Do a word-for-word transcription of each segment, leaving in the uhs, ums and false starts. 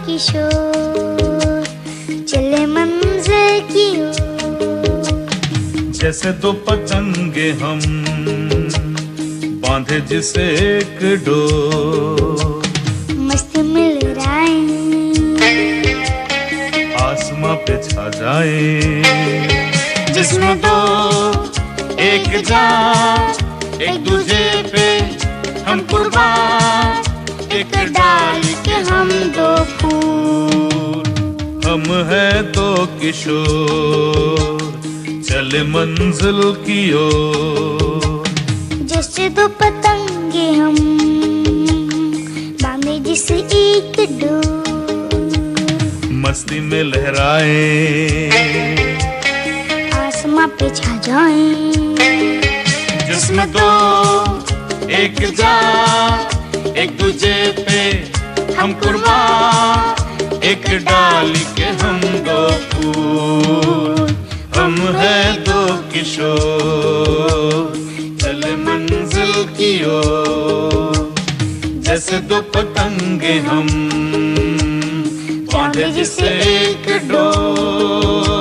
किशोर चले मंजिल की ओर। जैसे दो पतंगे हम बांधे जिसे एक डोर, मस्ती मिल राए आसमां पे छा जाए, जिसमें दो एक जान एक दूजे पे हम कुर्बान, एक डाल के हम दो फूल। हम हैं दो किशोर चले मंजिल की ओर। जैसे दो पतंगे हम बांधे जिसे एक डोर, मस्ती में लहराए आसमां पे छा जाए, जिसमें दो एक जान एक दूजे पे हम कुर्बान, एक डाली के हम दो फूल। हम हैं दो किशोर चले मंजिल की ओर। जैसे दो पतंगे हम बांधे जिसे एक डोर।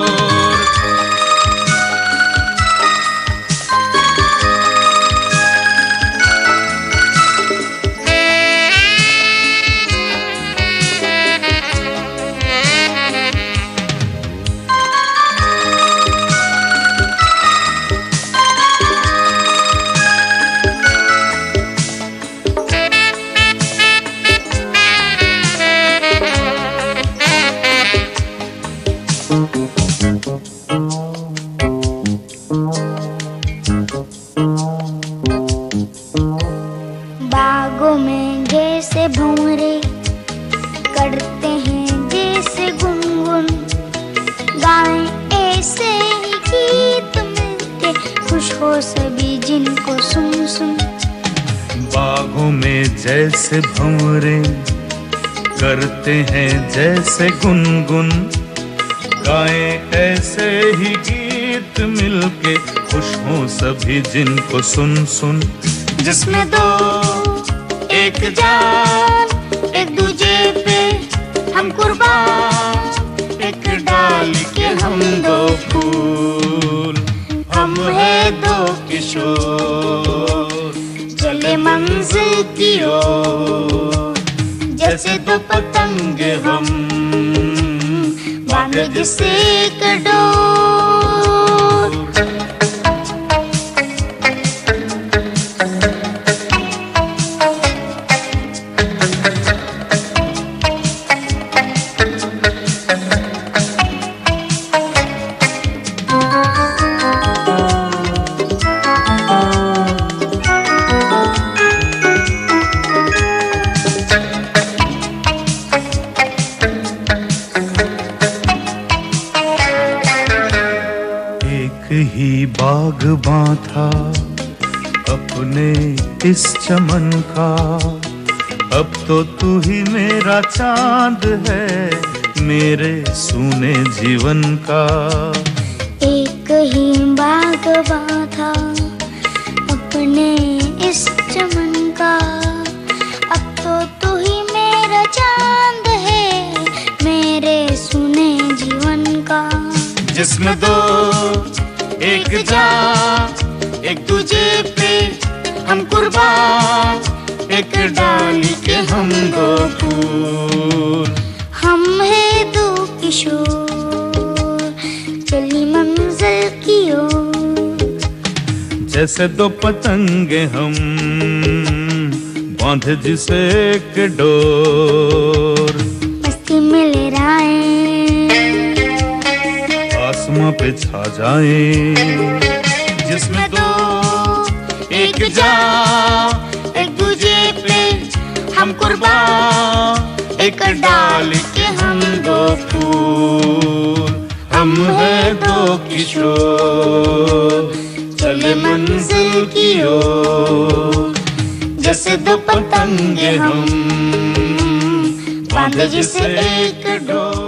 बागों में जैसे भंवरे करते हैं जैसे गुनगुन, गाएं ऐसे ही गीत मिलके खुश हो सभी जिनको सुन सुन। बागों में जैसे भंवरे करते हैं जैसे गुनगुन, गाएं ऐसे ही गीत मिलके खुश हो सभी जिनको सुन सुन। जिसमें दो एक जान एक दूजे पे हम कुर्बान, एक डाली के हम दो फूल। हम हैं दो किशोर चले मंजिल की ओर। जैसे दो पतंगे हम बांधे जिसे एक डोर। ही बागबां था अपने इस चमन का, अब तो तू ही मेरा चांद है मेरे सूने जीवन का। एक ही बागबां था अपने इस चमन का, अब तो तू ही मेरा चांद है मेरे सूने जीवन का। जिसमें दो एक जान एक दूजे पे हम कुर्बान, एक डाली के हम दो फूल। हम हैं दो किशोर चली मंजिल की ओर। जैसे दो पतंगे हम बांधे जिसे एक डोर, मस्ती में लहराए आसमां पे छा जाए। जिसमें दो एक जान एक दूजे पे हम कुर्बान, एक डाल के हम दो फूल। हम हैं दो किशोर चले मंजिल की ओर। जैसे दो पतंगे हम बांधे जिसे एक डोर।